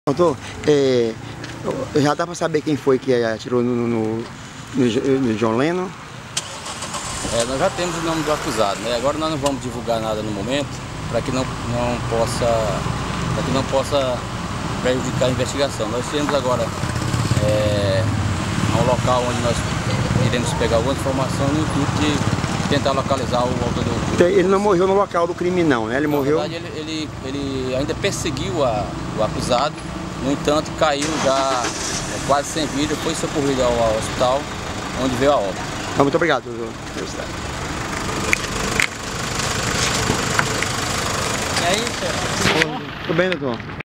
Doutor, já dá para saber quem foi que atirou no John Lennon? Nós já temos o nome do acusado, né? Agora nós não vamos divulgar nada no momento para que não possa prejudicar a investigação. Nós temos agora um local onde nós iremos pegar alguma informação no intuito de tentar localizar o autor do crime. Ele não morreu no local do crime não, né? Ele morreu... Na verdade, ele ainda perseguiu o acusado, no entanto caiu já quase sem vida, foi socorrido ao hospital onde veio a óbito. Muito obrigado, doutor. E aí, chefe? Tudo bem, doutor?